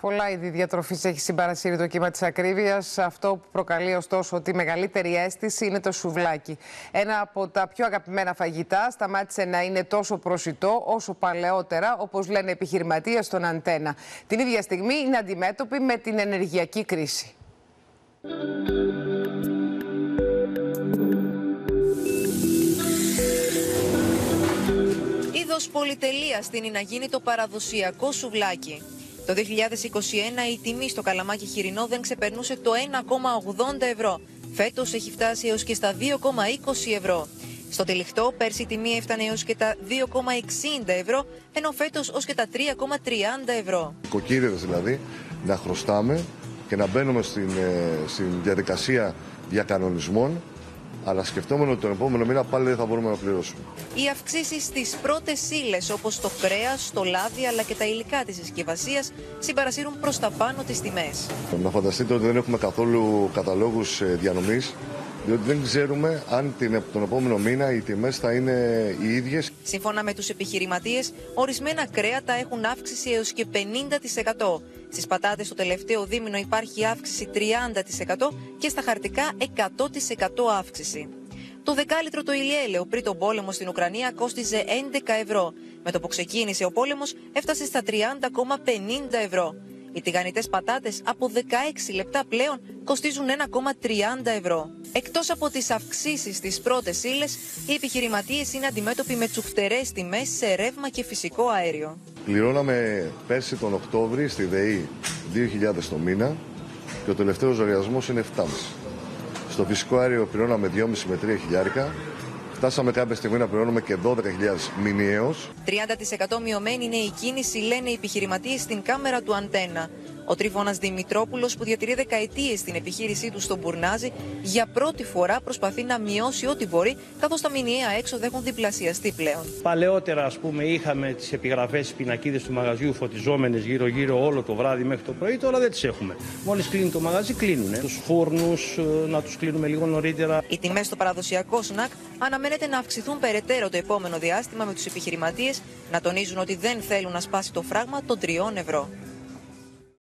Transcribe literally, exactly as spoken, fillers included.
Πολλά είδη διατροφής έχει συμπαρασύρει το κύμα της ακρίβειας. Αυτό που προκαλεί ωστόσο τη μεγαλύτερη αίσθηση είναι το σουβλάκι. Ένα από τα πιο αγαπημένα φαγητά σταμάτησε να είναι τόσο προσιτό όσο παλαιότερα, όπως λένε επιχειρηματίες στον Αντένα. Την ίδια στιγμή είναι αντιμέτωποι με την ενεργειακή κρίση. Είδος πολυτελείας τείνει να γίνει το παραδοσιακό σουβλάκι. Το δύο χιλιάδες είκοσι ένα η τιμή στο καλαμάκι χοιρινό δεν ξεπερνούσε το ένα κόμμα ογδόντα ευρώ. Φέτος έχει φτάσει έως και στα δύο κόμμα είκοσι ευρώ. Στο τυλιχτό πέρσι η τιμή έφτανε έως και τα δύο κόμμα εξήντα ευρώ, ενώ φέτος ως και τα τρία κόμμα τριάντα ευρώ. Οικοκύριδες δηλαδή, να χρωστάμε και να μπαίνουμε στην, στην διαδικασία διακανονισμών, αλλά σκεφτόμενο ότι τον επόμενο μήνα πάλι δεν θα μπορούμε να πληρώσουμε. Οι αυξήσεις στις πρώτες ύλες, όπως το κρέας, το λάδι αλλά και τα υλικά της συσκευασίας, συμπαρασύρουν προς τα πάνω τις τιμές. Να φανταστείτε ότι δεν έχουμε καθόλου καταλόγους διανομής, διότι δεν ξέρουμε αν την, τον επόμενο μήνα οι τιμές θα είναι οι ίδιες. Σύμφωνα με τους επιχειρηματίες, ορισμένα κρέατα έχουν αύξηση έως και πενήντα τοις εκατό. Στις πατάτες το τελευταίο δίμηνο υπάρχει αύξηση τριάντα τοις εκατό και στα χαρτικά εκατό τοις εκατό αύξηση. Το δεκάλιτρο το ηλιέλαιο πριν τον πόλεμο στην Ουκρανία κόστιζε έντεκα ευρώ. Με το που ξεκίνησε ο πόλεμος έφτασε στα τριάντα κόμμα πενήντα ευρώ. Οι τηγανιτές πατάτες από δεκαέξι λεπτά πλέον κοστίζουν ένα κόμμα τριάντα ευρώ. Εκτός από τις αυξήσεις στις πρώτες ύλες, οι επιχειρηματίες είναι αντιμέτωποι με τσουχτερές τιμές σε ρεύμα και φυσικό αέριο. Πληρώναμε πέρσι τον Οκτώβρη στη ΔΕΗ δύο χιλιάδες το μήνα και ο τελευταίος λογαριασμός είναι επτά χιλιάδες. Στο φυσικό αέριο πληρώναμε δυόμισι με τρία χιλιάρικα. Φτάσαμε κάποια στιγμή να πληρώνουμε και δώδεκα χιλιάδες μηνιαίως. τριάντα τοις εκατό μειωμένη είναι η κίνηση, λένε οι επιχειρηματίες στην κάμερα του Αντένα. Ο Τρίφωνας Δημητρόπουλος, που διατηρεί δεκαετίες την επιχείρησή του στον Μπουρνάζι, για πρώτη φορά προσπαθεί να μειώσει ό,τι μπορεί, καθώς τα μηνιαία έξοδα έχουν διπλασιαστεί πλέον. Παλαιότερα, ας πούμε, είχαμε τις επιγραφές, τις πινακίδες του μαγαζιού φωτιζόμενες γύρω-γύρω όλο το βράδυ μέχρι το πρωί. Τώρα δεν τις έχουμε. Μόλις κλείνει το μαγαζί, κλείνουν. Τους φούρνους να τους κλείνουμε λίγο νωρίτερα. Οι τιμές στο παραδοσιακό σνακ αναμένεται να αυξηθούν περαιτέρω το επόμενο διάστημα, με τους επιχειρηματίες να τονίζουν ότι δεν θέλουν να σπάσει το φράγμα των τριών ευρώ.